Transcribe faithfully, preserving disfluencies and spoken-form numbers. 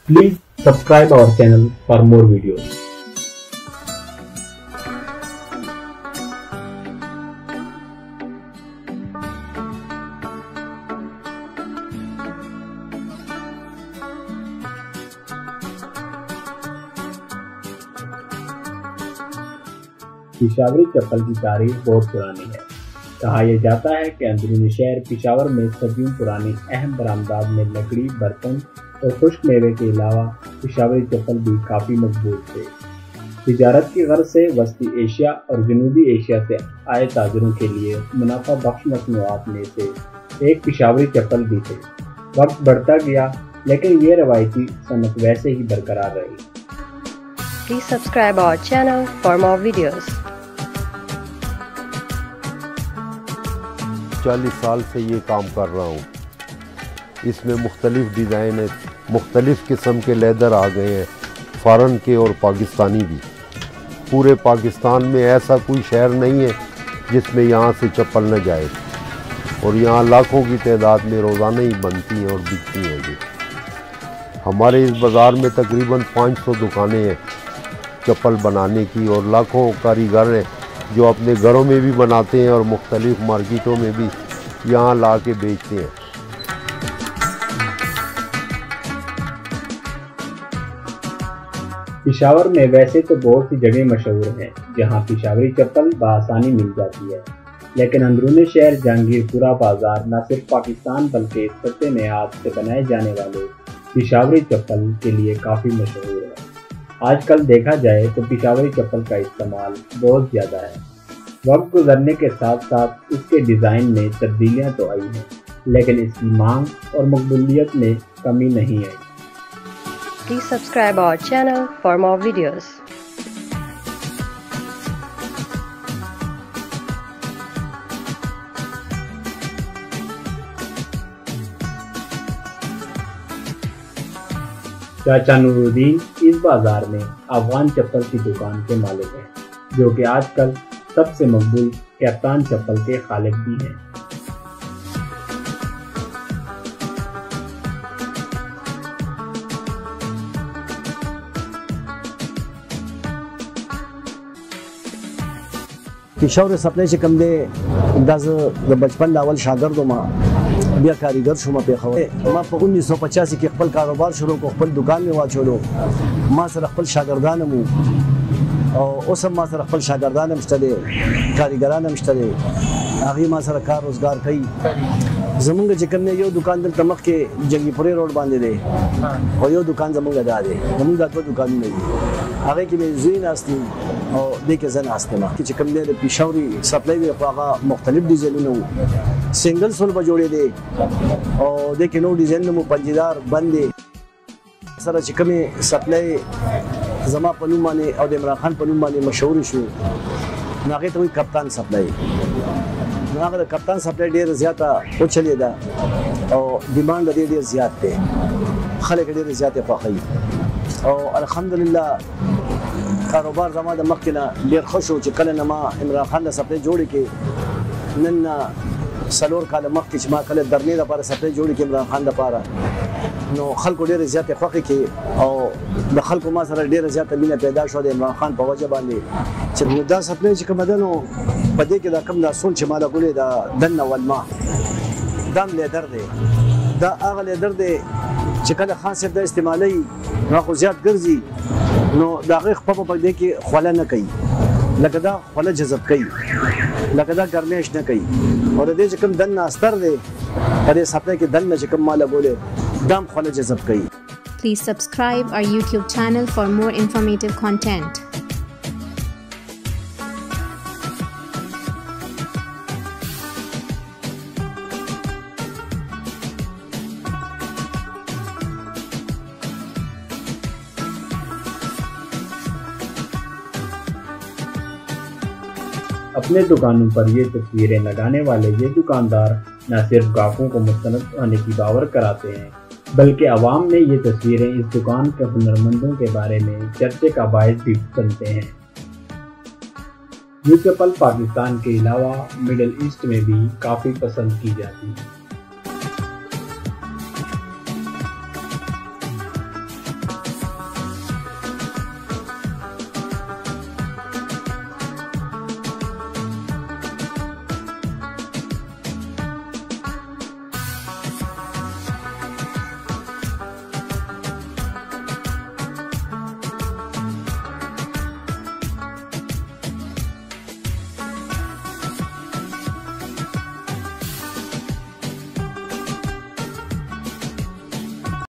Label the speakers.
Speaker 1: Please subscribe our channel for more videos. Peshawari चप्पल की तारीख बहुत पुरानी है। कहा यह जाता है कि अंदरूनी शहर पिशावर में सदियों पुरानी अहम बरामदात में लकड़ी, बर्तन और खुश्क मेवे के अलावा पिशावरी चप्पल भी काफ़ी मजबूत थे। तिजारत की गर्ज से वस्ती एशिया और जनूबी एशिया से आए ताजरों के लिए मुनाफा बख्श मसनूआत में से एक पिशावरी चप्पल भी थे। वक्त बढ़ता गया लेकिन ये रवायती सनत वैसे ही बरकरार रही।
Speaker 2: Please subscribe our channel for more videos.
Speaker 3: चालीस साल से ये काम कर रहा हूँ। इसमें मुख्तलिफ डिज़ाइन है, मुख्तलिफ किस्म के लेदर आ गए हैं, फ़ॉरेन के और पाकिस्तानी भी। पूरे पाकिस्तान में ऐसा कोई शहर नहीं है जिसमें यहाँ से चप्पल न जाए, और यहाँ लाखों की तादाद में रोज़ाना ही बनती हैं और बिकती हैं। जी हमारे इस बाज़ार में तकरीबन पाँच सौ दुकानें हैं चप्पल बनाने की, और लाखों कारीगर हैं जो अपने घरों में भी बनाते हैं और मुख्तलिफ मार्केटों में भी यहाँ ला के बेचते हैं।
Speaker 1: पिशावर में वैसे तो बहुत सी जगह मशहूर हैं जहाँ पिशावरी चप्पल बआसानी मिल जाती है, लेकिन अंदरूनी शहर जहांगीरपुरा बाजार न सिर्फ पाकिस्तान बल्कि सस्ते में हाथ से बनाए जाने वाले पिशावरी चप्पल के लिए काफ़ी मशहूर है। आजकल देखा जाए तो पिशावरी चप्पल का इस्तेमाल बहुत ज़्यादा है। वक्त गुजरने के साथ साथ इसके डिज़ाइन में तब्दीलियाँ तो आई हैं, लेकिन इसकी मांग और मकबूलियत में कमी नहीं आई।
Speaker 2: Please subscribe our channel for more videos.
Speaker 1: चाचा नूरुद्दीन इस बाजार में अफगान चप्पल की दुकान के मालिक हैं, जो कि आजकल सबसे मकबूल कप्तान चप्पल के खालिक भी हैं।
Speaker 4: पिशावर सप्लाई से कम दे दस बचपन लावल शागिर्द मा बिया कारीगर शुमा पे खबर मां पे उन्नीस सौ पचासी के खपल कारोबार शुरू को खपल दुकान में वाचोलो मां सर खपल शागिर्दान मु और ओसम मां सर खपल शागिर्दान मस्टले कारीगरान मस्टले आगे मां सर कार रोजगार कई जमुंग जिकन ने यो दुकान दल तमक के जंगीपुरे रोड बांधे दे और यो दुकान जमुंग दा दे जमुंग दा दुकान नहीं आगे की में जुइन आस्ती और देखे जन आस्ते मां कि कम दे पिशावरी सप्लाई दे पागा मुख्तलिफ डिजाइन सिंगल सोल बजोड़े दे और देखे नो डिजाइन में पंजीदार बंदे सर चिकमे सप्लाई जमा पनु माने और इमरान खान पनु माने मशहूर शो नागे तो कप्तान सप्लाई नागे कप्तान सप्लाई ढेर ज्यादा हो चले दा और डिमांड दे ढेर ज्यादा थे खले ढेर ज्यादा पाखी और अल्हम्दुलिल्लाह कारोबार जमा द मक्किना ढेर खुश हो चिकल नमा इमरान खान सप्लाई जोड़ के नन्ना सलोर काल मख की मा कल दरने द पार सप्लाई जोड़ के इमरान खान द पारा नो खलको ढेर ज्यादा फखी के और द खलको मा सर ढेर ज्यादा मीना पैदा show Imran Khan په وجه باندې چې دا supply چې کوم دنو پدې کې دا کم دا سول چې مالا ګولې دا دنه ولما دم له درد دا هغه له درد چې کله خان صاحب د استعمالي نو خو زیات ګرځي نو دا غي خپل په دې کې خوله نه کوي، لکه دا خوله جذب کوي، لکه دا ګرمېش نه کوي، اور دې چې کوم دنه استر دی په دې سپلای کې دنه چې کوم مالا ګولې دم خوله جذب کوي.
Speaker 5: Please subscribe our YouTube channel for more informative content.
Speaker 1: अपने दुकानों पर ये तस्वीरें लगाने वाले ये दुकानदार न सिर्फ ग्राहकों को मुस्तनद होने की बावर कराते हैं, बल्कि आवाम में ये तस्वीरें इस दुकान के हुनरमंदों के बारे में चर्चे का बायस भी बनते हैं। ये चप्पल पाकिस्तान के अलावा मिडिल ईस्ट में भी काफ़ी पसंद की जाती है।